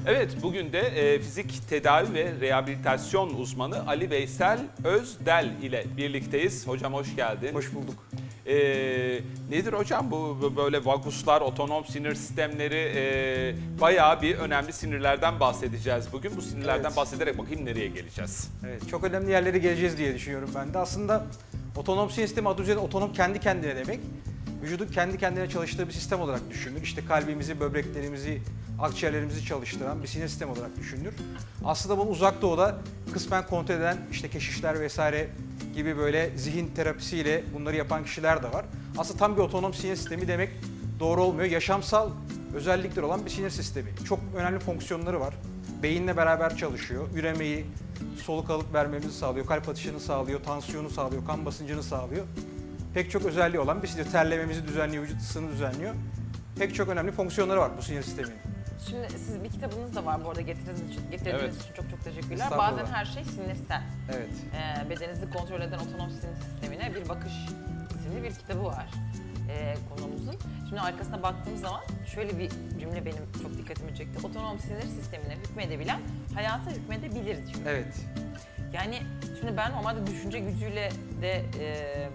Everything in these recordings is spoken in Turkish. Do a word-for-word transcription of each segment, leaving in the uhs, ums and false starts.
Evet, bugün de e, fizik tedavi ve rehabilitasyon uzmanı Ali Veysel Özdel ile birlikteyiz. Hocam hoş geldin. Hoş bulduk. E, nedir hocam bu böyle vaguslar, otonom sinir sistemleri, e, bayağı bir önemli sinirlerden bahsedeceğiz bugün. Bu sinirlerden Evet. bahsederek bakayım nereye geleceğiz. Evet, çok önemli yerlere geleceğiz diye düşünüyorum ben de. Aslında otonom sinir sistemi adı üzerinde otonom kendi kendine demek. Vücudun kendi kendine çalıştığı bir sistem olarak düşünülür. İşte kalbimizi, böbreklerimizi, akciğerlerimizi çalıştıran bir sinir sistemi olarak düşünülür. Aslında bunu Uzak Doğu'da kısmen kontrol eden işte keşişler vesaire gibi böyle zihin terapisiyle bunları yapan kişiler de var. Aslında tam bir otonom sinir sistemi demek doğru olmuyor. Yaşamsal özellikleri olan bir sinir sistemi. Çok önemli fonksiyonları var. Beyinle beraber çalışıyor. Üremeyi, soluk alıp vermemizi sağlıyor, kalp atışını sağlıyor, tansiyonu sağlıyor, kan basıncını sağlıyor. Pek çok özelliği olan bir sinir. Terlememizi düzenliyor, vücut ısısını düzenliyor. Pek çok önemli fonksiyonları var bu sinir sisteminin. Şimdi siz bir kitabınız da var bu arada getirdiğiniz için, getirdiğiniz Evet. için çok çok teşekkürler. Estağfurullah. Bazen her şey sinirsel. Evet. Ee, bedeninizi kontrol eden otonom sinir sistemine bir bakış isimli bir kitabı var ee, konumuzun. Şimdi arkasına baktığım zaman şöyle bir cümle benim çok dikkatimi çekti. Otonom sinir sistemine hükmedebilen hayata hükmedebilir diyor. Evet. Yani şimdi ben normalde düşünce gücüyle de e,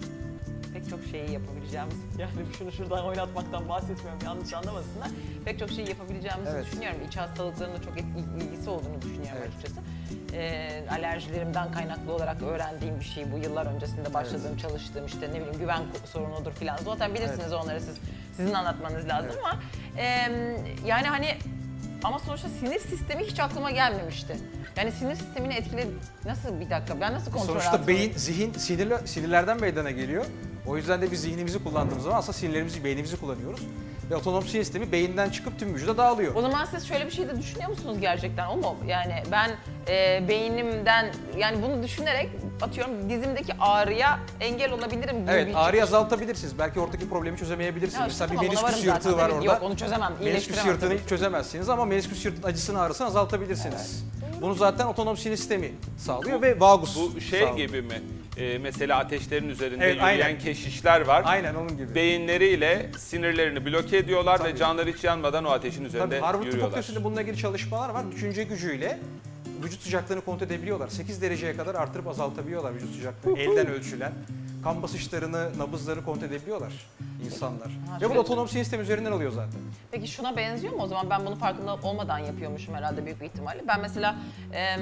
pek çok şeyi yapabileceğimiz, yani şunu şuradan oynatmaktan bahsetmiyorum yanlış anlamasınlar. Pek çok şeyi yapabileceğimizi Evet. düşünüyorum. İç hastalıklarının da çok et- ilgisi olduğunu düşünüyorum Evet. açıkçası. E, alerjilerimden kaynaklı olarak öğrendiğim bir şey bu, yıllar öncesinde başladığım, Evet. çalıştığım işte ne bileyim güven sorunudur filan. Zaten bilirsiniz Evet. onları siz, sizin anlatmanız lazım Evet. ama e, yani hani ama sonuçta sinir sistemi hiç aklıma gelmemişti. Yani sinir sistemini etkiledi. Nasıl bir dakika ben nasıl kontrol Sonuçta altına- beyin, zihin, sinirler, sinirlerden meydana geliyor. O yüzden de biz zihnimizi kullandığımız zaman aslında sinirlerimizi, beynimizi kullanıyoruz. Ve otonom sinir sistemi beyinden çıkıp tüm vücuda dağılıyor. O zaman siz şöyle bir şey de düşünüyor musunuz gerçekten? O mu? Yani ben e, beynimden, yani bunu düşünerek atıyorum dizimdeki ağrıya engel olabilirim gibi Evet, bir ağrıyı çıkış. azaltabilirsiniz. Belki oradaki problemi çözemeyebilirsiniz. Ya işte Mesela tamam, bir ona menisküs varım yırtığı zaten. var Tabii, orada. Yok onu çözemem, Menisküs iyileştiremem. yırtığını tabii. hiç çözemezsiniz ama menisküs yırtığının acısını ağrısını azaltabilirsiniz. Bunu zaten otonom sinir sistemi sağlıyor ve vagus Bu şey sağlıyor. gibi mi? E, mesela ateşlerin üzerinde Evet, yürüyen aynen. keşişler var. Aynen onun gibi. Beyinleriyle sinirlerini bloke ediyorlar Tabii. ve canları hiç yanmadan o ateşin Tabii üzerinde Harvard Tıp yürüyorlar. Fakültesi'nde bununla ilgili çalışmalar var. Düşünce gücüyle vücut sıcaklığını kontrol edebiliyorlar. sekiz dereceye kadar artırıp azaltabiliyorlar vücut sıcaklığını. Elden ölçülen. Kan basınçlarını, nabızları kontrol edebiliyorlar insanlar. Ve çok bu iyi. otonom sinir sistemi üzerinden oluyor zaten. Peki şuna benziyor mu o zaman? Ben bunu farkında olmadan yapıyormuşum herhalde büyük bir ihtimalle. Ben mesela em,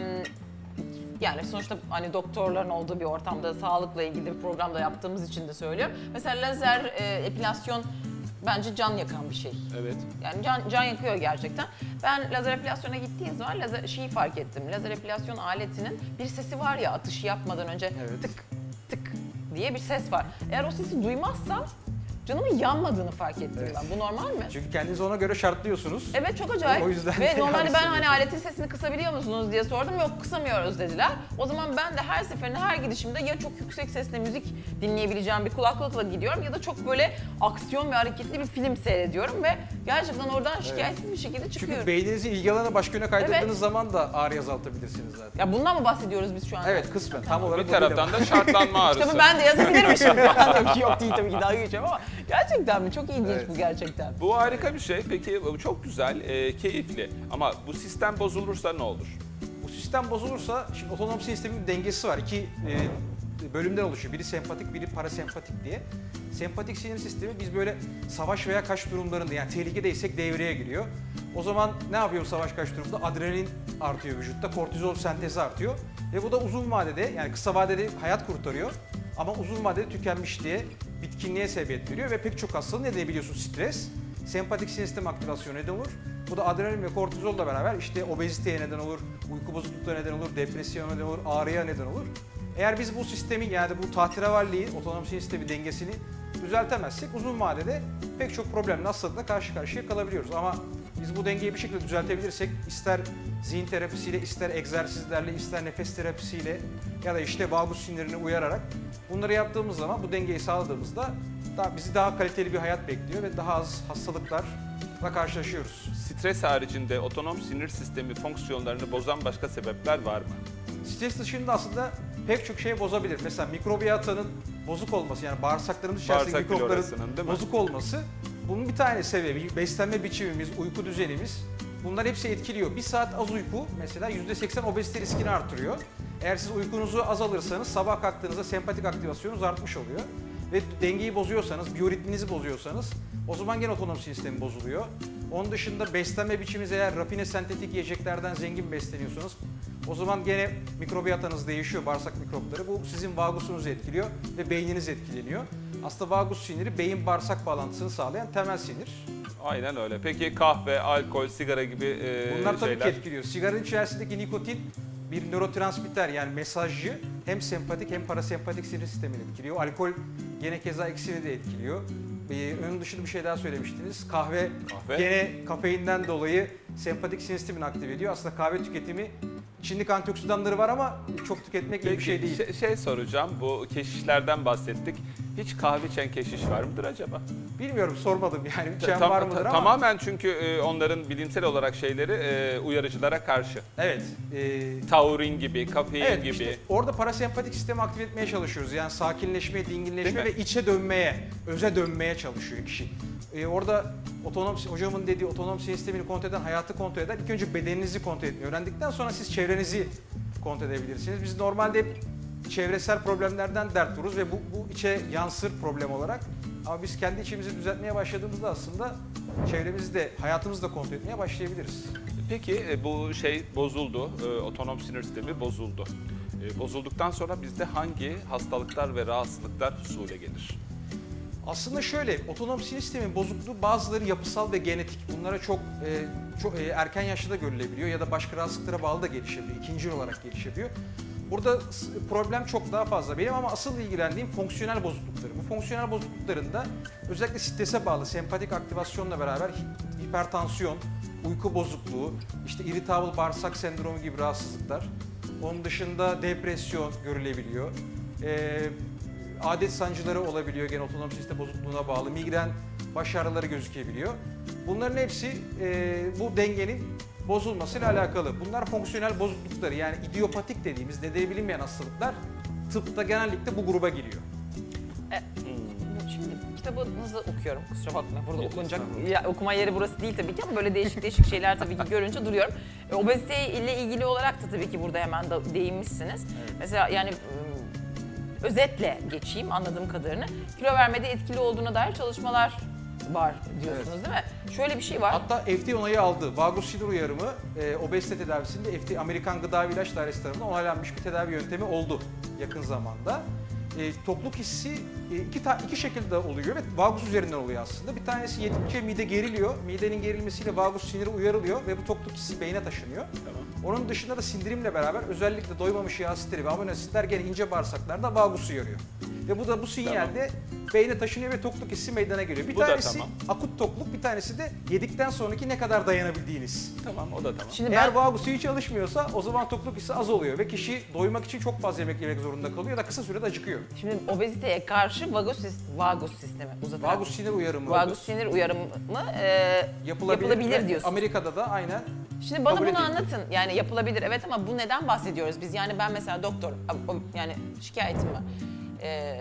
yani sonuçta hani doktorların olduğu bir ortamda sağlıkla ilgili bir programda yaptığımız için de söylüyorum. Mesela lazer e, epilasyon bence can yakan bir şey. Evet. Yani can, can yakıyor gerçekten. Ben lazer epilasyona gittiğim zaman lazer şeyi fark ettim. Lazer epilasyon aletinin bir sesi var ya, atışı yapmadan önce Evet. tık tık diye bir ses var. Eğer o sesi duymazsam canımın yanmadığını fark ettim Evet. ben. Bu normal mi? Çünkü kendinizi ona göre şartlıyorsunuz. Evet, çok acayip. O yüzden Ve de normalde yanlış ben hani söylüyorsun. aletin sesini kısabiliyor musunuz diye sordum. Yok, kısamıyoruz dediler. O zaman ben de her seferinde, her gidişimde ya çok yüksek sesle müzik dinleyebileceğim bir kulaklıkla gidiyorum ya da çok böyle aksiyon ve hareketli bir film seyrediyorum ve gerçekten oradan şikayetsiz bir şekilde çıkıyorum. Çünkü beyninizin ilgi alanına başka yöne kaydırdığınız Evet. zaman da ağrıyı azaltabilirsiniz zaten. Ya bundan mı bahsediyoruz biz şu an? Evet, kısmen. Tam olarak Bir taraftan da şartlanma ağrısı. Kitabı ben de yazabilirmişim. Yok değil tabii ki, dalga geçiyorum ama gerçekten mi? Çok ilginç Evet. bu gerçekten. Bu harika bir şey. Peki bu çok güzel, e, keyifli. Ama bu sistem bozulursa ne olur? Bu sistem bozulursa, şimdi otonom sinir sistemin bir dengesi var. İki e, bölümden oluşuyor. Biri sempatik, biri parasempatik diye. Sempatik sinir sistemi biz böyle savaş veya kaç durumlarında, yani tehlikedeysek devreye giriyor. O zaman ne yapıyor savaş kaç durumda? Adrenalin artıyor vücutta, kortizol sentezi artıyor. Ve bu da uzun vadede, yani kısa vadede hayat kurtarıyor. Ama uzun vadede tükenmişliğe, bitkinliğe sebebiyet veriyor ve pek çok hastalığın nedeni biliyorsun stres. Sempatik sinir sistemi aktivasyonu neden olur. Bu da adrenalin ve kortizolla beraber işte obeziteye neden olur, uyku bozukluklarına neden olur, depresyona neden olur, ağrıya neden olur. Eğer biz bu sistemin, yani bu tahterevalliği, otonom sinir sistemi dengesini düzeltemezsek uzun vadede pek çok problemle, hastalıkla karşı karşıya kalabiliyoruz. Ama biz bu dengeyi bir şekilde düzeltebilirsek, ister zihin terapisiyle, ister egzersizlerle, ister nefes terapisiyle ya da işte vagus sinirini uyararak bunları yaptığımız zaman, bu dengeyi sağladığımızda daha, bizi daha kaliteli bir hayat bekliyor ve daha az hastalıklarla karşılaşıyoruz. Stres haricinde otonom sinir sistemi fonksiyonlarını bozan başka sebepler var mı? Stres dışında aslında pek çok şey bozabilir. Mesela mikrobiyatanın bozuk olması, yani bağırsaklarımız içerisinde Bağırsak mikropların florasının, değil mi? bozuk olması. Bunun bir tane sebebi beslenme biçimimiz, uyku düzenimiz Bunlar hepsi etkiliyor. Bir saat az uyku mesela yüzde seksen obezite riskini artırıyor. Eğer siz uykunuzu az alırsanız sabah kalktığınızda sempatik aktivasyonunuz artmış oluyor. Ve dengeyi bozuyorsanız, biyoritminizi bozuyorsanız o zaman gene otonom sinir sistemi bozuluyor. Onun dışında beslenme biçiminiz eğer rafine sentetik yiyeceklerden zengin besleniyorsanız o zaman gene mikrobiyatanız değişiyor, bağırsak mikropları. Bu sizin vagusunuzu etkiliyor ve beyniniz etkileniyor. Aslında vagus siniri beyin bağırsak bağlantısını sağlayan temel sinir. Aynen öyle. Peki kahve, alkol, sigara gibi e, Bunlar tabii şeyler? ki etkiliyor. Sigaranın içerisindeki nikotin bir nörotransmitter yani mesajcı hem sempatik hem parasempatik sinir sistemini etkiliyor. Alkol gene keza ikisini de etkiliyor. Ee, onun dışında bir şey daha söylemiştiniz. Kahve, Kahve. gene kafeinden dolayı sempatik sinir sistemini aktive ediyor. Aslında kahve tüketimi içindeki antioksidanları var ama çok tüketmek iyi bir şey değil. Şey, şey soracağım, bu keşişlerden bahsettik. Hiç kahve içen keşiş var mıdır acaba? Bilmiyorum, sormadım yani. İçen Tam- var mıdır ta- ama. Tamamen çünkü e, onların bilimsel olarak şeyleri e, uyarıcılara karşı. Evet. E, Taurin gibi, kafein Evet, gibi. işte orada parasempatik sistemi aktive etmeye çalışıyoruz. Yani sakinleşmeye, dinginleşmeye Değil ve içe dönmeye, öze dönmeye çalışıyor kişi. Ee, orada otonom, hocamın dediği otonom sinir sistemini kontrol eden, hayatı kontrol eden, ilk önce bedeninizi kontrol etmeyi öğrendikten sonra siz çevrenizi kontrol edebilirsiniz. Biz normalde hep çevresel problemlerden dert dururuz ve bu, bu içe yansır problem olarak. Ama biz kendi içimizi düzeltmeye başladığımızda aslında çevremizi de, hayatımızı da kontrol etmeye başlayabiliriz. Peki e, bu şey bozuldu, e, otonom sinir sistemi bozuldu. E, bozulduktan sonra bizde hangi hastalıklar ve rahatsızlıklar husule gelir? Aslında şöyle, otonom sinir sistemin bozukluğu bazıları yapısal ve genetik. Bunlara çok e, çok e, erken yaşta da görülebiliyor ya da başka rahatsızlıklara bağlı da gelişebiliyor, ikinci olarak gelişebiliyor. Burada s- problem çok daha fazla. Benim ama asıl ilgilendiğim fonksiyonel bozuklukları. Bu fonksiyonel bozukluklarında özellikle strese bağlı sempatik aktivasyonla beraber hi- hipertansiyon, uyku bozukluğu, işte irritable bağırsak sendromu gibi rahatsızlıklar. Onun dışında depresyon görülebiliyor. Ee, adet sancıları olabiliyor gene otonom sistem bozukluğuna bağlı. Migren, baş ağrıları gözükebiliyor. Bunların hepsi e, bu dengenin bozulmasıyla alakalı. Bunlar fonksiyonel bozuklukları yani idiopatik dediğimiz nedeni bilinmeyen hastalıklar tıpta genellikle bu gruba giriyor. Şimdi kitabınızı okuyorum. Kusura bakmayın burada Yok, okunacak. estağfurullah. Ya, okuma yeri burası değil tabii ki ama böyle değişik değişik şeyler tabii ki görünce duruyorum. E, obezite ile ilgili olarak da tabii ki burada hemen da değinmişsiniz. Mesela yani ım, özetle geçeyim anladığım kadarını. Kilo vermede etkili olduğuna dair çalışmalar var diyorsunuz değil mi? Şöyle bir şey var. Hatta F D A onayı aldı. Vagus sinir uyarımı e, obezite tedavisinde F D A Amerikan Gıda ve İlaç Dairesi tarafından onaylanmış bir tedavi yöntemi oldu yakın zamanda. E, tokluk hissi e, iki, ta, iki şekilde oluyor ve vagus üzerinden oluyor aslında. Bir tanesi yedikçe mide geriliyor. Midenin gerilmesiyle vagus siniri uyarılıyor ve bu tokluk hissi beyne taşınıyor. Tamam. Onun dışında da sindirimle beraber özellikle doymamış yağ asitleri ve amino asitler gene ince bağırsaklarda vagusu yarıyor. Ve bu da bu sinyalde beyne taşınıyor ve tokluk hissi meydana geliyor. Bir Bu da tanesi tamam. akut tokluk, bir tanesi de yedikten sonraki ne kadar dayanabildiğiniz. Tamam, o da tamam. Şimdi Eğer ben vagusu hiç çalışmıyorsa o zaman tokluk hissi az oluyor ve kişi doymak için çok fazla yemek yemek zorunda kalıyor ya da kısa sürede acıkıyor. şimdi obeziteye karşı vagus sis- vagus sistemi uzatarak Vagus sinir uyarımı vagus sinir uyarımı e, yapılabilir, yapılabilir ve diyorsunuz. Amerika'da da aynen. Şimdi bana kabul bunu edildi. anlatın. Yani yapılabilir evet ama bu neden bahsediyoruz biz? Yani ben mesela doktor, o- yani şikayetim var. Ee,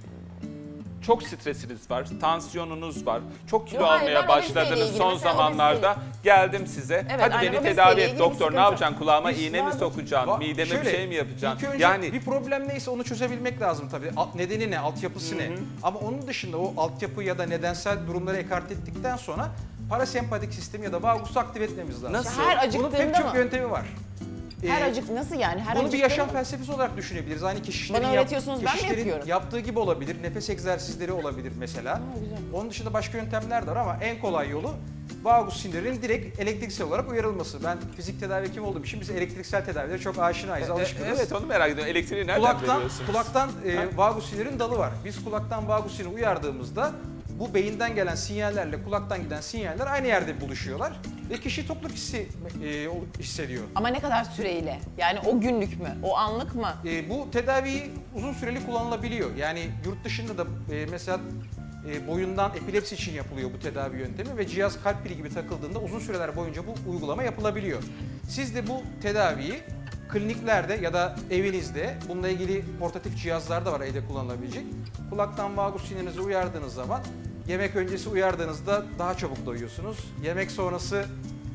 Çok stresiniz var, tansiyonunuz var, çok kilo Yo, hayır, almaya ben obeziteyle başladınız ilgili, son mesela zamanlarda. Geldim size, Evet, hadi aynen, beni obeziteyle tedavi ilgili et bir doktor, ne sıkıntı. yapacaksın, kulağıma Biz iğne mi vagus- sokacaksın, Va- mideme bir şöyle, şey mi yapacaksın? İlk önce Yani bir problem neyse onu çözebilmek lazım tabii. Alt- Nedeni ne, altyapısı ne? Ama onun dışında o altyapı ya da nedensel durumları ekart ettikten sonra parasempatik sistemi ya da vagusu aktive etmemiz lazım. Nasıl? her Bunun acıktığında pek çok mı? yöntemi var. Her Ee, acık nasıl yani? Her Bunu bir acıktığında yaşam mı? felsefesi olarak düşünebiliriz. Aynı kişilerin, Bana öğretiyorsunuz, ben mi kişilerin yapıyorum? yaptığı gibi olabilir. Nefes egzersizleri olabilir mesela. güzel. Onun dışında başka yöntemler de var ama en kolay yolu vagus sinirinin direkt elektriksel olarak uyarılması. Ben fizik tedavi hekimi olduğum için biz elektriksel tedavilere çok aşinayız, E, alışkınız. evet, onu merak ediyorum. Elektriği nereden Kulaktan, veriyorsunuz? kulaktan e, vagus sinirin dalı var. Biz kulaktan vagus siniri uyardığımızda bu beyinden gelen sinyallerle kulaktan giden sinyaller aynı yerde buluşuyorlar ve kişi tokluk hissi e, hissediyor. Ama ne kadar süreyle? Yani o günlük mü? O anlık mı? E, bu tedavi uzun süreli kullanılabiliyor. Yani yurt dışında da e, mesela e, boyundan epilepsi için yapılıyor bu tedavi yöntemi ve cihaz kalp pili gibi takıldığında uzun süreler boyunca bu uygulama yapılabiliyor. Siz de bu tedaviyi kliniklerde ya da evinizde bununla ilgili portatif cihazlar da var evde kullanılabilecek. Kulaktan vagus sinirinizi uyardığınız zaman yemek öncesi uyardığınızda daha çabuk doyuyorsunuz. Yemek sonrası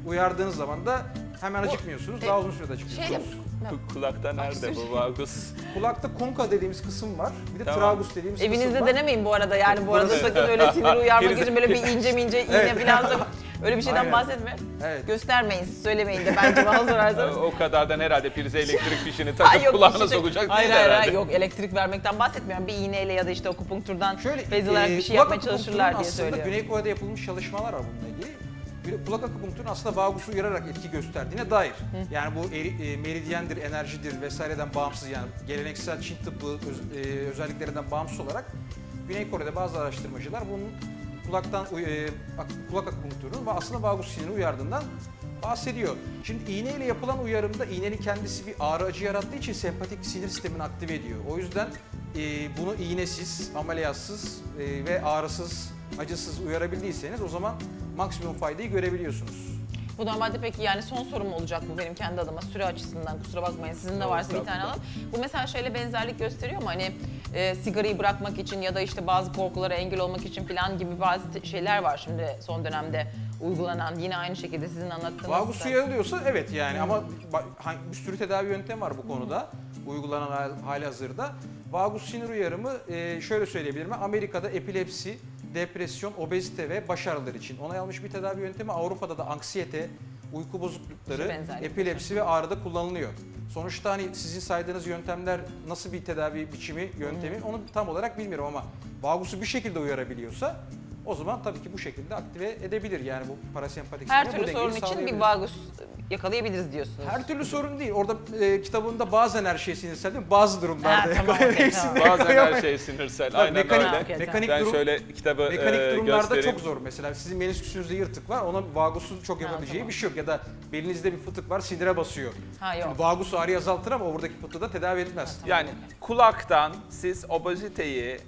Uyardığınız zaman da hemen acıkmıyorsunuz. Daha uzun sürede Şeyle, acıkmıyorsunuz. Ku- Kulakta nerede bu vagus? Kulakta konka dediğimiz kısım var. Bir de Tamam. tragus dediğimiz kısım evinizde var. denemeyin bu arada yani bu arada sakın öyle sinir uyarmak için böyle bir ince mince iğne Evet. falan da- öyle bir şeyden Aynen. bahsetme. Evet. Göstermeyin, söylemeyin de bence bana sorarsanız. O kadardan herhalde prize elektrik fişini Ay takıp yok, kulağına bir şey- sokacak hayır, değil hayır, herhalde. hayır, yok elektrik vermekten bahsetmiyorum. Bir iğneyle ya da işte akupunkturdan Şöyle bez alarak e, bir şey kulak yapmaya çalışırlar akupunkturun diye aslında söylüyorum. Güney Kore'de yapılmış çalışmalar var bununla ilgili. Bir- Kulak akupunkturun aslında vagusu uyararak etki gösterdiğine dair. Yani bu eri- e, meridyendir, enerjidir vesaireden bağımsız yani geleneksel Çin tıbbı öz- e, özelliklerinden bağımsız olarak Güney Kore'de bazı araştırmacılar bunun kulaktan uy- e, ak- kulak akupunkturunun ve aslında vagus sinirini uyardığından bahsediyor. Şimdi iğneyle yapılan uyarımda iğnenin kendisi bir ağrı acı yarattığı için sempatik sinir sistemini aktive ediyor. O yüzden e, bunu iğnesiz, ameliyatsız e, ve ağrısız, acısız uyarabildiyseniz o zaman maksimum faydayı görebiliyorsunuz. Bu normalde peki yani son sorum olacak bu benim kendi adıma süre açısından kusura bakmayın sizin de varsa bir tane alalım. Bu mesela şöyle benzerlik gösteriyor mu hani e, sigarayı bırakmak için ya da işte bazı korkulara engel olmak için falan gibi bazı te- şeyler var şimdi son dönemde uygulanan yine aynı şekilde sizin anlattığınız. Vagus uyarılıyorsa evet yani ama ba- ha- bir sürü tedavi yöntemi var bu konuda uygulanan hal- hali hazırda. Vagus sinir uyarımı e, şöyle söyleyebilirim. Amerika'da epilepsi, depresyon, obezite ve baş ağrıları için onay almış bir tedavi yöntemi. Avrupa'da da anksiyete, uyku bozuklukları, Şu benzerlik epilepsi ve ağrıda kullanılıyor. Sonuçta hani sizin saydığınız yöntemler nasıl bir tedavi biçimi, yöntemi onu tam olarak bilmiyorum ama vagusu bir şekilde uyarabiliyorsa o zaman tabii ki bu şekilde aktive edebilir yani bu parasempatik Her sistemi bu türlü dengeyi sorun için bir sağlayabilir. vagus yakalayabiliriz diyorsunuz. Her türlü sorun değil. Orada e, kitabında bazen her şey sinirsel değil mi? Bazı durumlarda Ha, tamam, yakalayabilirsiniz. okey, tamam. Bazen her şey sinirsel. Aynen mekanik, öyle. Okey, mekanik, Ben durum, şöyle kitabı mekanik e, durumlarda göstereyim. çok zor. Mesela sizin menisküsünüzde yırtık var, ona vagusun çok yapabileceği tamam. bir şey yok. Ya da belinizde bir fıtık var, sinire basıyor. Ha yok. Şimdi vagus ağrıyı azaltır ama oradaki fıtığı da tedavi etmez. Yani kulaktan siz obeziteyi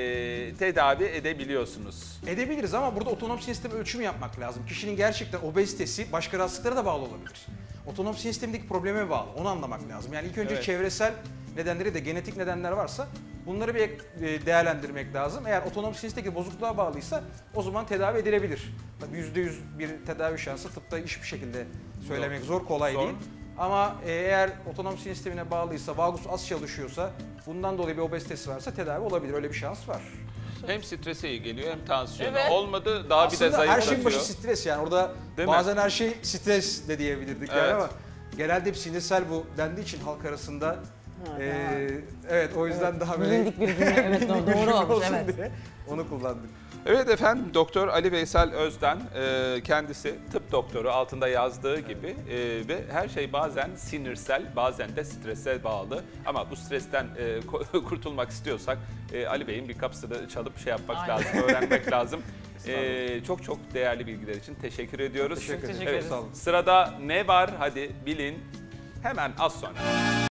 e, tedavi edebiliyorsunuz. Edebiliriz ama burada otonom sinir sistemi ölçümü yapmak lazım. Kişinin gerçekten obezitesi başka rahatsızlıklara da bağlı olabilir. Otonom sinir sistemindeki probleme bağlı. Onu anlamak lazım. Yani ilk önce Evet. çevresel nedenleri de genetik nedenler varsa bunları bir e, değerlendirmek lazım. Eğer otonom sinir sistemindeki bozukluğa bağlıysa o zaman tedavi edilebilir. Tabii yüzde yüz bir tedavi şansı tıpta hiçbir şekilde söylemek zor, kolay Zor. değil. Ama e, eğer otonom sinir sistemine bağlıysa, vagus az çalışıyorsa, bundan dolayı bir obezitesi varsa tedavi olabilir. Öyle bir şans var. Hem strese iyi geliyor hem tansiyonu. Evet. Olmadı daha bir de Aslında her zayıflatıyor. şeyin başı stres yani orada Değil mi? bazen her şey stres de diyebilirdik yani Evet. ama genelde hep sinirsel bu dendiği için halk arasında Ha, eee, evet o yüzden daha böyle Bilindik bir cümle evet bilindik doğru, bir doğru cümle olmuş olsun evet. diye onu kullandık. Evet efendim, Doktor Ali Veysel Özden e, kendisi tıp doktoru altında yazdığı gibi e, ve her şey bazen sinirsel, bazen de strese bağlı. Ama bu stresten e, ko- kurtulmak istiyorsak e, Ali Bey'in bir kapısını çalıp şey yapmak Aynen. lazım, öğrenmek lazım. E, çok çok değerli bilgiler için teşekkür ediyoruz. Teşekkür ederim. Teşekkür Evet, ederiz. sırada ne var hadi bilin hemen az sonra.